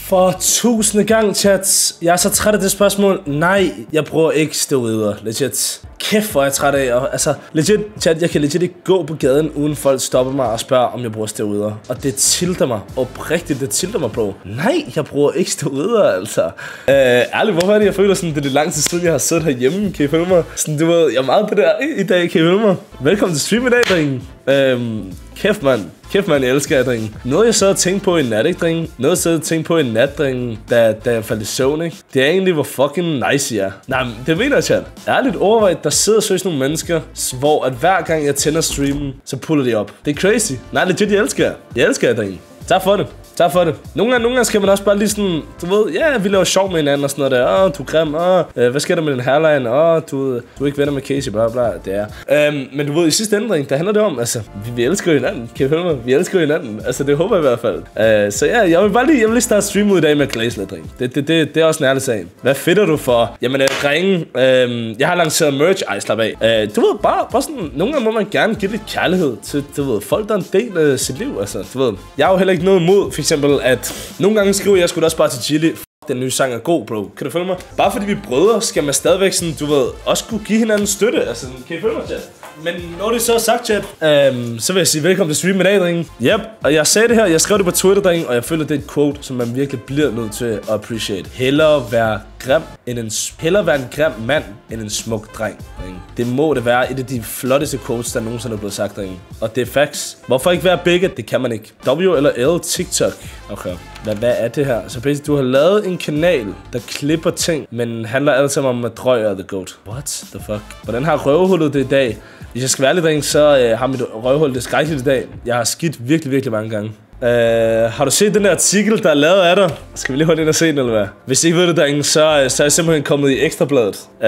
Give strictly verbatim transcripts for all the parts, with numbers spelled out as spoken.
For tusinde gang, chat. Jeg er så træt af det spørgsmål. Nej, jeg bruger ikke steroider. Legit. Kæft, hvor er jeg træt af. Og, altså, legit, chat, jeg kan legit ikke gå på gaden, uden folk stopper mig og spørger, om jeg bruger steroider. Og det tilter mig. Oprigtigt, det tilter mig, bro. Nej, jeg bruger ikke steroider, altså. Øh, ærligt, hvorfor er det, jeg føler sådan, det er det lang tid siden, jeg har siddet herhjemme. Kan I følge mig? Sådan, du ved, jeg er meget på det der i dag. Kan I følge mig? Velkommen til stream i dag, drenge. Øhm, kæft, mand. Kæft, man, jeg elsker jer, drenge. Noget, jeg sad og tænkte på i nat, ikke, drenge? Noget, jeg sad og tænkte på i nat, drenge, da, da jeg faldt i søvn, ikke? Det er egentlig, hvor fucking nice jeg er. Nej, men det mener jeg, chat. Ærligt overvejet, der sidder seriøst nogle mennesker, hvor at hver gang jeg tænder streamen, så puller de op. Det er crazy. Nej, legit, jeg elsker jer. Jeg elsker jer, drenge. Tak for det. Tak for det. Nogle gange, nogle gange skal man også bare lige sådan, du ved, ja, vi laver sjov med hinanden og sådan noget der. Åh, du er grim. Åh, øh, hvad sker der med den hairline? Åh, du, du er ikke venner med Casey, bla bla. Det er. Øhm, men du ved, i sidste ændring, der handler det om, altså, vi, vi elsker hinanden. Kan I høre mig? Vi elsker hinanden. Altså, det håber jeg i hvert fald. Øh, så ja, jeg vil bare lige, jeg vil lige starte stream ud i dag med Glaze lidt, dreng. Det, det, det, det er også en ærlig sag. Hvad fedter du for? Jamen, øh, drenge, øh, jeg har lanceret merch. Ej, slap af. Øh, du ved, bare, bare sådan, nogle gange må man gerne give lidt kærlighed til, du ved, folk, der er en del af sit liv. Altså, du ved, jeg har jo heller ikke noget imod, for eksempel, at nogle gange skriver jeg sgu da også bare til Chili, den nye sang er god, bro. Kan du følge mig? Bare fordi vi er brødre, skal man stadigvæk sådan, du ved, også kunne give hinanden støtte. Altså, kan I følge mig, chat? Men når det så er sagt, chat, øhm, så vil jeg sige velkommen til stream i dag, drenge. Yep, og jeg sagde det her, jeg skrev det på Twitter, drenge, og jeg føler, det er et quote, som man virkelig bliver nødt til at appreciate. Hellere være grim end en, hellere være en grim mand end en smuk dreng, drenge. Det må det være et af de flotteste quotes, der nogensinde er blevet sagt, drenge. Og det er facts. Hvorfor ikke være begge? Det kan man ikke. W eller L TikTok. Okay. Hvad, hvad er det her? Så basically, du har lavet en kanal, der klipper ting, men handler alt sammen om at drøje af the goat. What the fuck? Hvordan har røvhullet det i dag? Hvis jeg skal være ærlig, drenge, så øh, har mit røvhul det skrækkeligt i dag. Jeg har skidt virkelig, virkelig mange gange. Uh, har du set den der artikel, der er lavet af dig? Skal vi lige holde ind og se den, eller hvad? Hvis I ikke ved det, drenge, så, så er jeg simpelthen kommet i Ekstrabladet. Uh,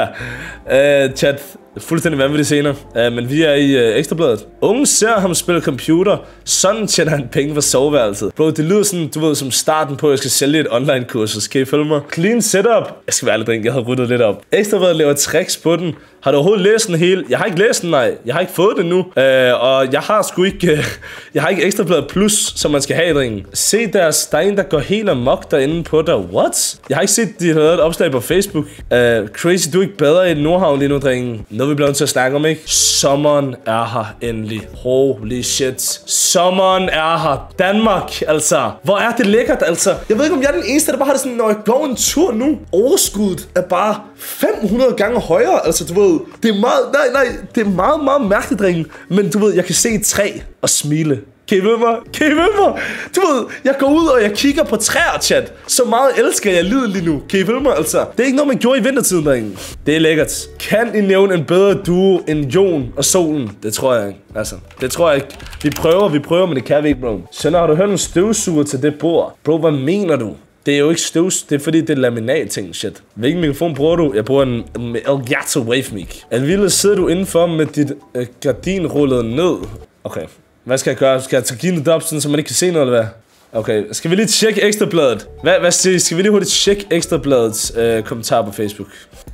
uh, chat, fuldstændig vanvittigt senere. Uh, men vi er i uh, Ekstrabladet. Unge ser ham spille computer. Sådan tjener han penge for soveværelset. Bro, det lyder sådan, du ved, som starten på, at jeg skal sælge et online kursus. Kan I følge mig? Clean setup. Jeg skal være ærlig, drenge, jeg har ryddet lidt op. Ekstrabladet laver tricks på den. Har du overhovedet læst den hele? Jeg har ikke læst den, nej. Jeg har ikke fået den nu. Uh, og jeg har sgu ikke... Uh, jeg har ikke Ekstrabladet Plus, som man skal have, drenge. Se deres... Der er en, der går helt amok derinde på dig. What? Jeg har ikke set, de har lavet et opslag på Facebook. Uh, crazy, du er ikke bedre i Nordhavn lige nu, drenge. Noget vi bliver nødt til at snakke om, ikke? Sommeren er her endelig. Holy shit. Sommeren er her. Danmark, altså. Hvor er det lækkert, altså. Jeg ved ikke, om jeg er den eneste, der bare har det sådan, når jeg går en tur nu. Overskuddet er bare fem hundrede gange højere. Altså, du ved, det er meget... Nej, nej, det er meget, meget mærkeligt, drenge. Men du ved, jeg kan se et træ og smile. Kan I ved mig? Kan I ved mig? Du ved, jeg går ud, og jeg kigger på træer, chat. Så meget elsker jeg livet lige nu. Kan I ved mig, altså? Det er ikke noget, man gjorde i vintertiden, drenge. Det er lækkert. Kan I nævne en bedre duo end Jon og Solen? Det tror jeg ikke. Altså, det tror jeg ikke. Vi prøver, vi prøver, men det kan vi ikke, bro. Så når har du hørt en støvsuger til det bord? Bro, hvad mener du? Det er jo ikke støvs, det er fordi, det er laminat-ting, shit. Hvilken mikrofon bruger du? Jeg bruger en Elgato Wave Mic. Alville, sidder du indenfor med dit øh, gardin rullet ned? Okay. Hvad skal jeg gøre? Skal jeg tage ginet op, sådan, så man ikke kan se noget, eller hvad? Okay, skal vi lige tjekke Ekstrabladet? Hvad, hvad siger I? Skal vi lige hurtigt tjekke Ekstrabladets øh, kommentar på Facebook?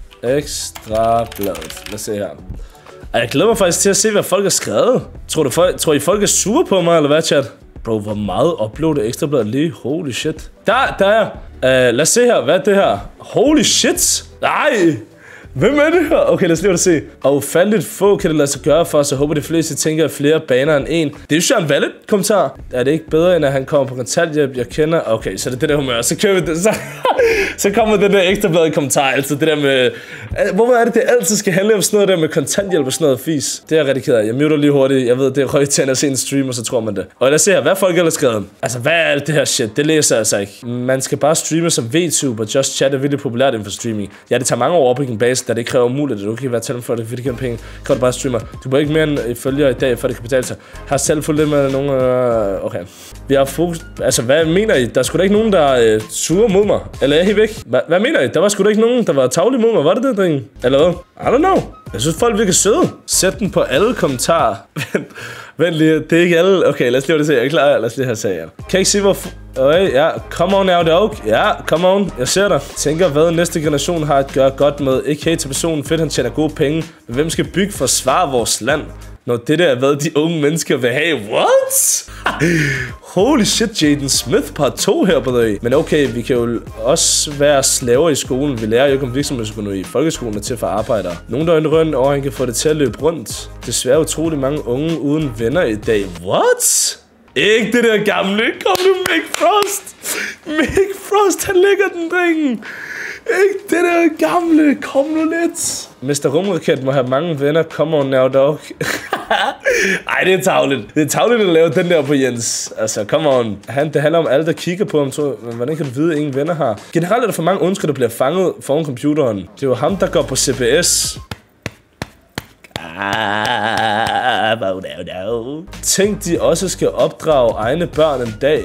Ekstrabladet. Lad os se her. Ej, jeg glæder mig faktisk til at se, hvad folk har skrevet. Tror, du, folk, tror I, folk er sure på mig, eller hvad, chat? Bro, hvor meget uploader Ekstrabladet lige? Holy shit. Der, der er. Uh, lad os se her. Hvad er det her? Holy shit. Nej. Hvem er det her? Okay, lad os lige se. Og ufatteligt få kan det lade sig gøre for os. Jeg håber, de fleste tænker flere baner end en. Det er jo sådan en valid kommentar. Er det ikke bedre, end at han kommer på kontanthjælp, jeg kender? Okay, så det er det der humør. Så kører vi det. Så, så kommer det der Ekstrabladet kommentar. Altså det der med... Hvorfor er det, det altid skal handle om sådan noget der med kontanthjælp og sådan noget fis? Det er jeg rigtig ked af. Jeg muter lige hurtigt. Jeg ved, det er røgtænd at se en stream, og så tror man det. Og lad os se her. Hvad folk ellers skrevet? Altså, hvad er alt det her shit? Det læser jeg altså ikke. Man skal bare streame som VTuber. Just Chat er virkelig populært inden for streaming. Ja, det tager mange år op i en base, da det kræver umuligt, at du kan være talent for det, fordi det kan penge. Kan du bare streamer. Du må ikke mere end følger i dag, for det kan betale sig. Har selv fulgt lidt med nogen... Øh... Okay. Vi har fokus... Altså, hvad mener I? Der er sgu da ikke nogen, der øh, suger mod mig. Eller er I væk? Hva hvad mener I? Der var sgu da ikke nogen, der var tavlig mod mig. Var det det, drenge? Eller hvad? I don't know. Jeg synes, folk virker søde. Sæt den på alle kommentarer. Vent lige, det er ikke alle. Okay, lad os lige se. Jeg er klar. Lad os lige have sagen. Kan jeg ikke sige, hvor... Okay, ja. Come on now, dog. Ja, come on. Jeg ser dig. Tænker, hvad næste generation har at gøre godt med. Ikke hate til personen. Fedt, han tjener gode penge. Men hvem skal bygge forsvare vores land? Når det der er, hvad de unge mennesker vil have. What? Holy shit, Jaden Smith part to her på det. Men okay, vi kan jo også være slaver i skolen. Vi lærer jo ikke om virksomhedsøkonomi i folkeskolen og til for arbejdere. Nogen der er en røn over, han kan få det til at løbe rundt. Desværre utrolig mange unge uden venner i dag. What? Ikke det der gamle. Kom nu, Mick Frost. Mick Frost, han lægger den, drengen. Ikke det der gamle. Kom nu lidt. mister Rumraket må have mange venner. Come on now, dog. Ej, det er tavligt. Det er tavligt at lave den der på Jens. Altså, come on. Han, det handler om alle, der kigger på ham. Tror, men hvordan kan du vide, at ingen venner har? Generelt er der for mange ønsker, der bliver fanget foran computeren. Det er jo ham, der går på C B S. Ah, no, no, no. Tænk, de også skal opdrage egne børn en dag.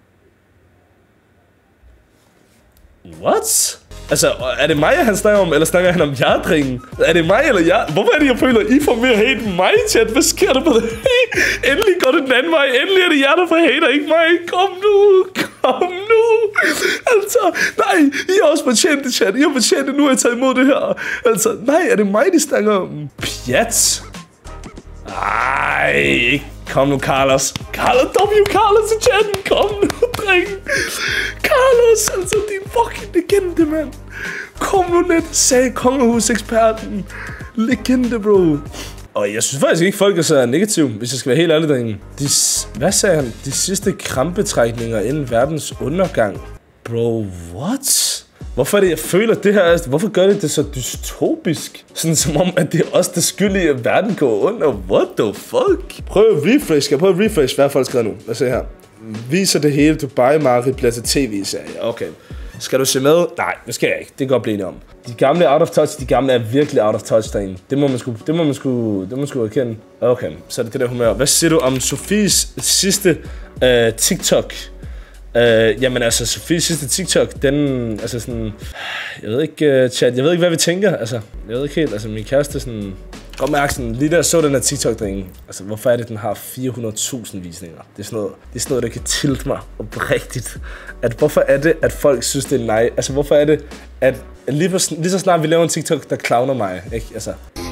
What? Altså, er det mig, han snakker om, eller snakker han om jer, drengen? Er det mig, eller jeg? Hvorfor er det, jeg føler, I får mere hate end mig, chat? Hvad sker der på det? Endelig går det den anden vej. Endelig er det jer, der får hater, ikke mig. Kom nu. Kom nu. Altså, nej. I har også fortjent det, chat. I har fortjent det, nu har jeg taget imod det her. Altså, nej, er det mig, de snakker om? Pjat. Ej, ikke. Kom nu, Carlos. Carlos, W. Carlos i chatten. Kom nu, dreng. Carlos, altså din fucking legende, mand. Kom nu lidt, sagde kongehuseksperten. Legende, bro. Og jeg synes faktisk ikke, folk er så negative, hvis jeg skal være helt ærlig, drenge. De, hvad sagde han? De sidste krampetrækninger inden verdens undergang. Bro, what? Hvorfor er det, jeg føler det her? Hvorfor gør det det så dystopisk? Sådan som om, at det er os, der skyldige, at verden går under. What the fuck? Prøv at refresh. Skal jeg prøve at refresh, hvad folk skrevet nu? Lad os se her. Viser det hele, Dubai Mari bliver til tv-serie. Okay. Skal du se med? Nej, det skal jeg ikke. Det kan godt blive enige om. De gamle er out of touch, de gamle er virkelig out of touch derinde. Det må man sgu, det må man sgu, det må man sgu erkende. Okay, så er det det der humør. Hvad siger du om Sofies sidste uh, TikTok? Uh, jamen altså, Sofies sidste TikTok, den, altså sådan, jeg ved ikke, uh, chat, jeg ved ikke, hvad vi tænker, altså, jeg ved ikke helt, altså min kæreste sådan, godt mærke sådan, lige der så den her TikTok-drenge, altså hvorfor er det, den har fire hundrede tusind visninger? Det er sådan noget, det er sådan noget, der kan tilte mig oprigtigt, at hvorfor er det, at folk synes, det er nej, altså hvorfor er det, at lige, på, lige så snart vi laver en TikTok, der clowner mig, ikke, altså.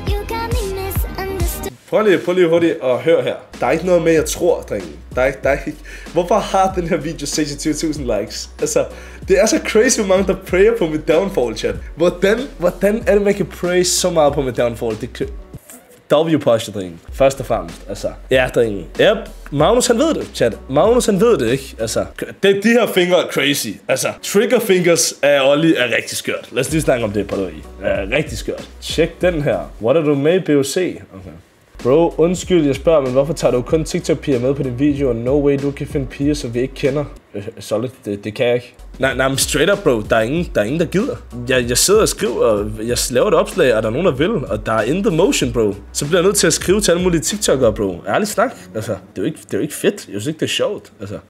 Prøv lige, prøv lige hurtigt at høre her. Der er ikke noget med, jeg tror, drenge. Der er ikke, der er ikke. Hvorfor har den her video seksogtyve tusind likes? Altså, det er så crazy, hvor mange der prayer på mit downfall, chat. Hvordan, hvordan er det, man kan pray så meget på mit downfall? Det W-posture, drenge. Først og fremmest, altså. Ja, drenge. Yep. Magnus, han ved det, chat. Magnus, han ved det, ikke? Altså, det, de her fingre er crazy. Altså, trigger fingers af Ollie er rigtig skørt. Lad os lige snakke om det på det i. Er rigtig skørt. Tjek den her. What are du med, B O C? Okay. Bro, undskyld, jeg spørger, men hvorfor tager du kun TikTok-piger med på din video, og no way, du kan finde piger, som vi ikke kender? Øh, solid, det, det kan jeg ikke. Nej, nej, men straight up, bro, der er ingen, der, er ingen, der gider. Jeg, jeg sidder og skriver, og jeg laver et opslag, og der er nogen, der vil, og der er in the motion, bro. Så bliver jeg nødt til at skrive til alle mulige TikTok'ere, bro. Ærligt snak, altså, det er jo ikke, det er jo ikke fedt. Jeg synes ikke, det er sjovt, altså.